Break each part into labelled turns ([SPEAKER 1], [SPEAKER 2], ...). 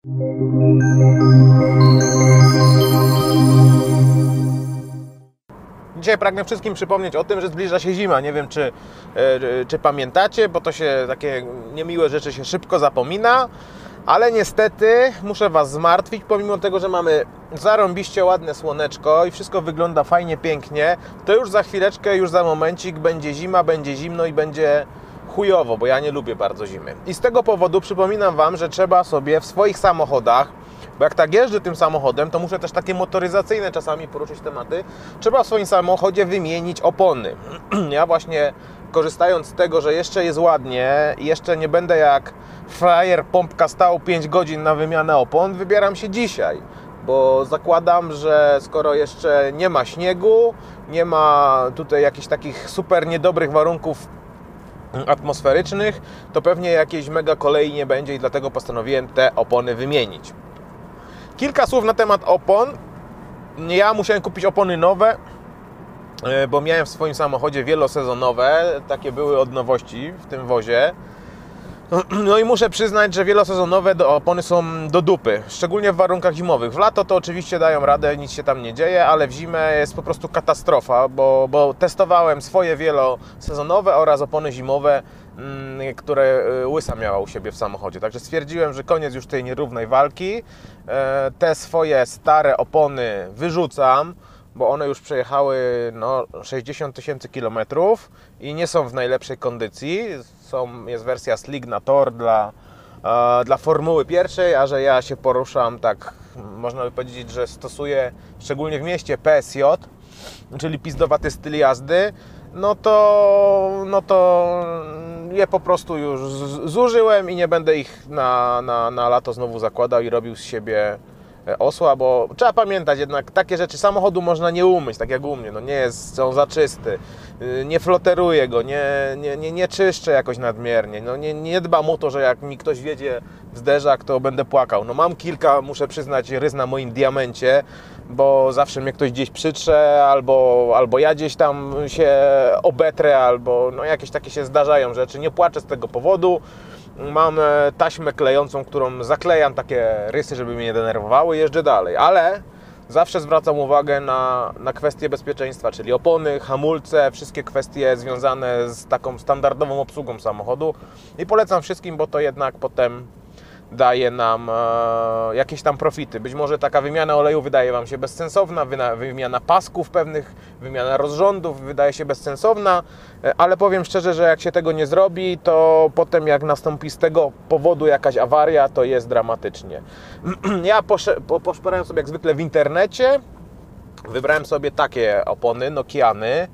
[SPEAKER 1] Dzisiaj pragnę wszystkim przypomnieć o tym, że zbliża się zima. Nie wiem, czy pamiętacie, bo to się takie niemiłe rzeczy się szybko zapomina, ale niestety muszę Was zmartwić, pomimo tego, że mamy zarąbiście ładne słoneczko i wszystko wygląda fajnie, pięknie, to już za chwileczkę, już za momencik będzie zima, będzie zimno i będzie chujowo, bo ja nie lubię bardzo zimy. I z tego powodu przypominam Wam, że trzeba sobie w swoich samochodach, bo jak tak jeżdżę tym samochodem, to muszę też takie motoryzacyjne czasami poruszyć tematy, trzeba w swoim samochodzie wymienić opony. Ja właśnie korzystając z tego, że jeszcze jest ładnie i jeszcze nie będę jak frajer pompka stał 5 godzin na wymianę opon, wybieram się dzisiaj, bo zakładam, że skoro jeszcze nie ma śniegu, nie ma tutaj jakichś takich super niedobrych warunków atmosferycznych, to pewnie jakiejś mega kolei nie będzie i dlatego postanowiłem te opony wymienić. Kilka słów na temat opon. Ja musiałem kupić opony nowe, bo miałem w swoim samochodzie wielosezonowe, takie były od nowości w tym wozie. No i muszę przyznać, że wielosezonowe opony są do dupy, szczególnie w warunkach zimowych. W lato to oczywiście dają radę, nic się tam nie dzieje, ale w zimę jest po prostu katastrofa, bo testowałem swoje wielosezonowe oraz opony zimowe, które Łysa miała u siebie w samochodzie. Także stwierdziłem, że koniec już tej nierównej walki. Te swoje stare opony wyrzucam, bo one już przejechały 60 000 kilometrów i nie są w najlepszej kondycji. Jest wersja Slick na tor dla Formuły pierwszej, a że ja się poruszam tak, można by powiedzieć, że stosuję szczególnie w mieście PSJ, czyli pizdowaty styl jazdy, no to je po prostu już zużyłem i nie będę ich na lato znowu zakładał i robił z siebie osła, bo trzeba pamiętać jednak, takie rzeczy samochodu można nie umyć, tak jak u mnie, nie jest on za czysty, nie floteruję go, nie czyszczę jakoś nadmiernie, nie dbam o to, że jak mi ktoś wjedzie w zderzak, to będę płakał. Mam kilka, muszę przyznać, rys na moim diamencie, bo zawsze mnie ktoś gdzieś przytrze, albo ja gdzieś tam się obetrę, albo jakieś takie się zdarzają rzeczy, nie płaczę z tego powodu. Mam taśmę klejącą, którą zaklejam takie rysy, żeby mnie nie denerwowały, jeżdżę dalej, ale zawsze zwracam uwagę na kwestie bezpieczeństwa, czyli opony, hamulce, wszystkie kwestie związane z taką standardową obsługą samochodu i polecam wszystkim, bo to jednak potem daje nam jakieś tam profity. Być może taka wymiana oleju wydaje Wam się bezsensowna, wymiana pasków pewnych, wymiana rozrządów wydaje się bezsensowna, ale powiem szczerze, że jak się tego nie zrobi, to potem jak nastąpi z tego powodu jakaś awaria, to jest dramatycznie. Ja poszperałem sobie jak zwykle w internecie, wybrałem sobie takie opony Nokiany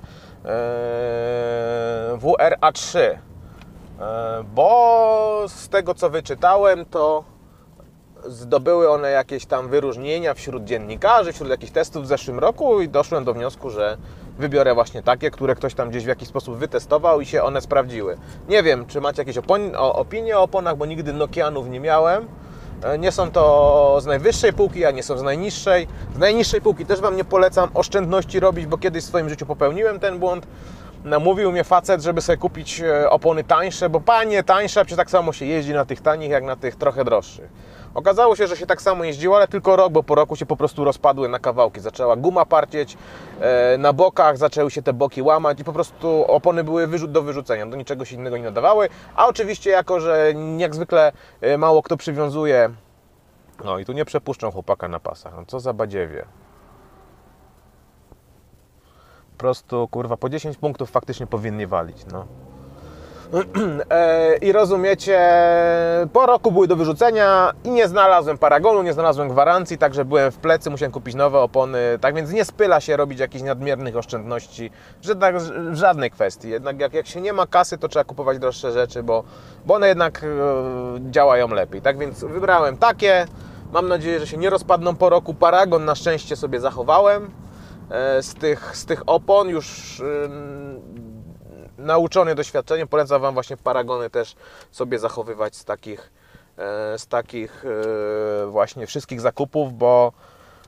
[SPEAKER 1] WRA3, bo z tego co wyczytałem, to zdobyły one jakieś tam wyróżnienia wśród dziennikarzy, wśród jakichś testów w zeszłym roku i doszłem do wniosku, że wybiorę właśnie takie, które ktoś tam gdzieś w jakiś sposób wytestował i się one sprawdziły. Nie wiem, czy macie jakieś opinie o oponach, bo nigdy Nokianów nie miałem. Nie są to z najwyższej półki, a nie są z najniższej. Z najniższej półki też Wam nie polecam oszczędności robić, bo kiedyś w swoim życiu popełniłem ten błąd. Namówił mnie facet, żeby sobie kupić opony tańsze, bo panie, tańsze, a przecież tak samo się jeździ na tych tanich, jak na tych trochę droższych. Okazało się, że się tak samo jeździło, ale tylko rok, bo po roku się po prostu rozpadły na kawałki. Zaczęła guma parcieć, na bokach zaczęły się te boki łamać i po prostu opony były do wyrzucenia, do niczego się innego nie nadawały. A oczywiście jako, że jak zwykle mało kto przywiązuje... No i tu nie przepuszczą chłopaka na pasach, no co za badziewie. Po prostu, kurwa, po 10 punktów faktycznie powinni walić, I rozumiecie, po roku były do wyrzucenia i nie znalazłem paragonu, nie znalazłem gwarancji, także byłem w plecy, musiałem kupić nowe opony, tak więc nie spyla się robić jakichś nadmiernych oszczędności w żadnej kwestii. Jednak jak się nie ma kasy, to trzeba kupować droższe rzeczy, bo one jednak działają lepiej. Tak więc wybrałem takie, mam nadzieję, że się nie rozpadną po roku. Paragon na szczęście sobie zachowałem. Z tych opon już nauczony doświadczeniem polecam Wam właśnie paragony też sobie zachowywać z takich właśnie wszystkich zakupów, bo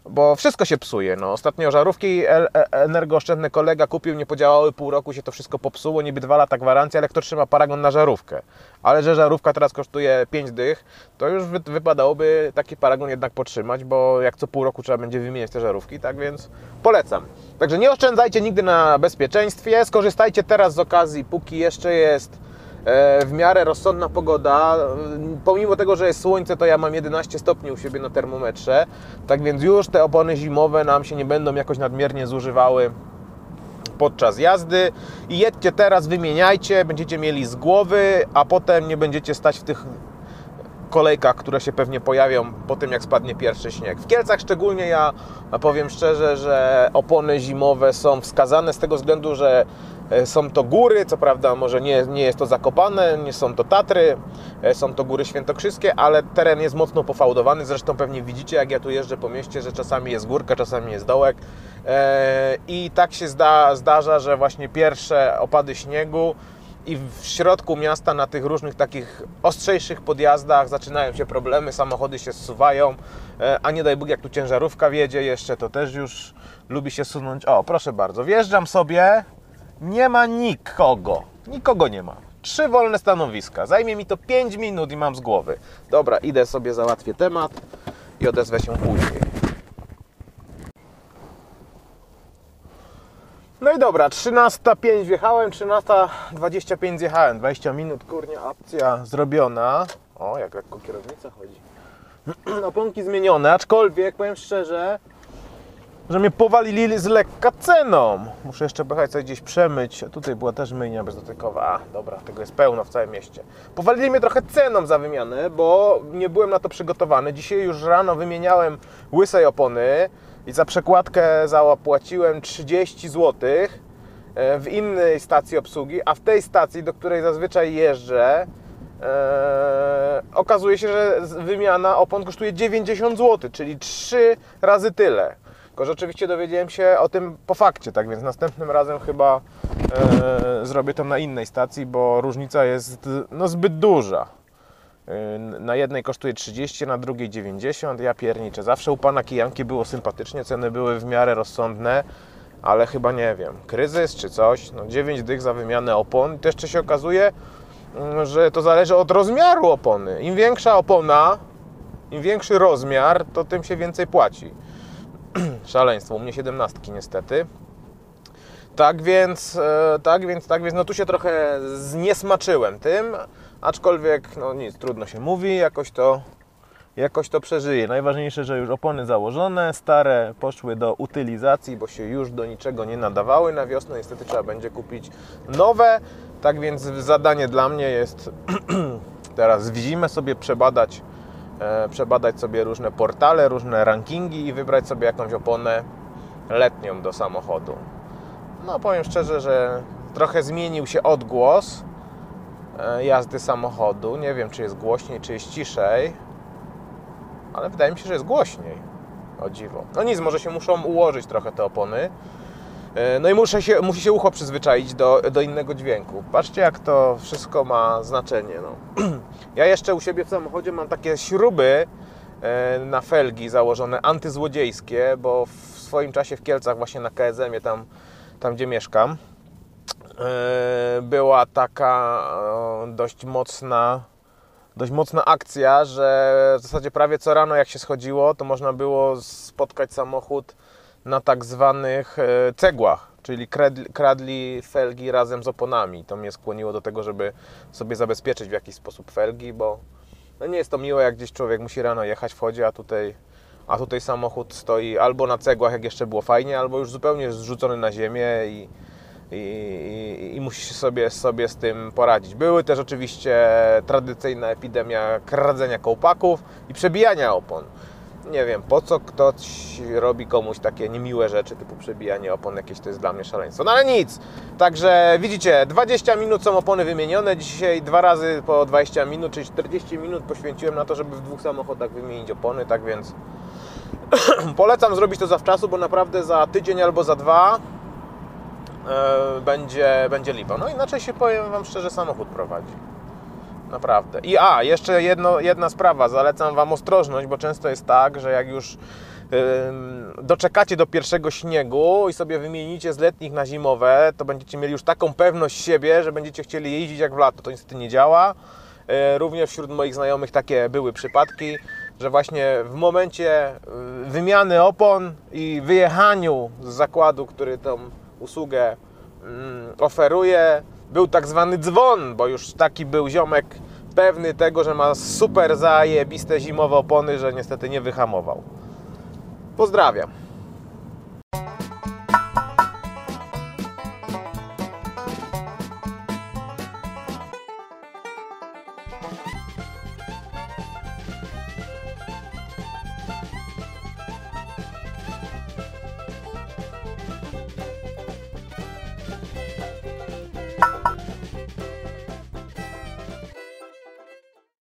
[SPEAKER 1] bo wszystko się psuje. No, ostatnio żarówki energooszczędne kolega kupił, nie podziałały pół roku, się to wszystko popsuło, niby 2 lata gwarancji, ale kto trzyma paragon na żarówkę? Ale że żarówka teraz kosztuje 5 dych, to już wypadałoby taki paragon jednak podtrzymać, bo jak co pół roku trzeba będzie wymieniać te żarówki, tak więc polecam. Także nie oszczędzajcie nigdy na bezpieczeństwie, skorzystajcie teraz z okazji, póki jeszcze jest w miarę rozsądna pogoda. Pomimo tego, że jest słońce, to ja mam 11 stopni u siebie na termometrze, tak więc już te opony zimowe nam się nie będą jakoś nadmiernie zużywały podczas jazdy i jedźcie teraz, wymieniajcie, będziecie mieli z głowy, a potem nie będziecie stać w tych kolejkach, które się pewnie pojawią po tym, jak spadnie pierwszy śnieg. W Kielcach szczególnie ja powiem szczerze, że opony zimowe są wskazane z tego względu, że są to góry, co prawda może nie jest to Zakopane, nie są to Tatry, są to góry świętokrzyskie, ale teren jest mocno pofałdowany, zresztą pewnie widzicie, jak ja tu jeżdżę po mieście, że czasami jest górka, czasami jest dołek i tak się zdarza, że właśnie pierwsze opady śniegu i w środku miasta na tych różnych takich ostrzejszych podjazdach zaczynają się problemy, samochody się zsuwają, a nie daj Bóg, jak tu ciężarówka wjedzie jeszcze, to też już lubi się sunąć. O, proszę bardzo, wjeżdżam sobie, nie ma nikogo nie ma. 3 wolne stanowiska, zajmie mi to 5 minut i mam z głowy. Dobra, idę sobie, załatwię temat i odezwę się później. No i dobra, 13:05 wjechałem, 13:25 zjechałem, 20 minut, kurnie, akcja zrobiona. O, jak lekko kierownica chodzi. Oponki zmienione, aczkolwiek powiem szczerze, że mnie powalili z lekka ceną. Muszę jeszcze pojechać sobie gdzieś przemyć. Tutaj była też myjnia bezdotykowa. A, dobra, tego jest pełno w całym mieście. Powalili mnie trochę ceną za wymianę, bo nie byłem na to przygotowany. Dzisiaj już rano wymieniałem łysej opony i za przekładkę zapłaciłem 30 zł w innej stacji obsługi, a w tej stacji, do której zazwyczaj jeżdżę, okazuje się, że wymiana opon kosztuje 90 zł, czyli 3 razy tyle. Tylko że oczywiście dowiedziałem się o tym po fakcie, tak więc następnym razem chyba zrobię to na innej stacji, bo różnica jest no, zbyt duża. Na jednej kosztuje 30, na drugiej 90. Ja pierniczę. Zawsze u pana Kijanki było sympatycznie, ceny były w miarę rozsądne, ale chyba nie wiem, kryzys czy coś. No 9 dych za wymianę opon. I to jeszcze się okazuje, że to zależy od rozmiaru opony. Im większa opona, im większy rozmiar, to tym się więcej płaci. Szaleństwo, u mnie 17 niestety. Tak więc, no tu się trochę zniesmaczyłem tym, aczkolwiek, no nic, trudno się mówi, jakoś to przeżyję. Najważniejsze, że już opony założone, stare poszły do utylizacji, bo się już do niczego nie nadawały. Na wiosnę niestety trzeba będzie kupić nowe, tak więc zadanie dla mnie jest teraz w zimę sobie przebadać sobie różne portale, różne rankingi i wybrać sobie jakąś oponę letnią do samochodu. No powiem szczerze, że trochę zmienił się odgłos jazdy samochodu. Nie wiem, czy jest głośniej, czy jest ciszej, ale wydaje mi się, że jest głośniej. O dziwo. No nic, może się muszą ułożyć trochę te opony. No i musi się ucho przyzwyczaić do innego dźwięku. Patrzcie, jak to wszystko ma znaczenie. No. Ja jeszcze u siebie w samochodzie mam takie śruby na felgi założone, antyzłodziejskie, bo w swoim czasie w Kielcach, właśnie na KSM-ie, tam gdzie mieszkam, była taka dość mocna akcja, że w zasadzie prawie co rano jak się schodziło, to można było spotkać samochód na tak zwanych cegłach, czyli kradli felgi razem z oponami. To mnie skłoniło do tego, żeby sobie zabezpieczyć w jakiś sposób felgi, bo no nie jest to miłe, jak gdzieś człowiek musi rano jechać, wchodzi, a tutaj samochód stoi albo na cegłach, jak jeszcze było fajnie, albo już zupełnie zrzucony na ziemię i musi się sobie z tym poradzić. Były też oczywiście tradycyjna epidemia kradzenia kołpaków i przebijania opon. Nie wiem, po co ktoś robi komuś takie niemiłe rzeczy, typu przebijanie opon, jakieś to jest dla mnie szaleństwo. No ale nic. Także widzicie, 20 minut są opony wymienione. Dzisiaj 2 razy po 20 minut, czyli 40 minut poświęciłem na to, żeby w 2 samochodach wymienić opony, tak więc polecam zrobić to zawczasu, bo naprawdę za tydzień albo za 2 będzie lipa. No inaczej się, powiem wam szczerze, samochód prowadzi. Naprawdę. I jeszcze jedna sprawa, zalecam wam ostrożność, bo często jest tak, że jak już doczekacie do pierwszego śniegu i sobie wymienicie z letnich na zimowe, to będziecie mieli już taką pewność siebie, że będziecie chcieli jeździć jak w lato. To niestety nie działa. Również wśród moich znajomych takie były przypadki, że właśnie w momencie wymiany opon i wyjechaniu z zakładu, który tą usługę oferuje, był tak zwany dzwon, bo już taki był ziomek pewny tego, że ma super zajebiste zimowe opony, że niestety nie wyhamował. Pozdrawiam.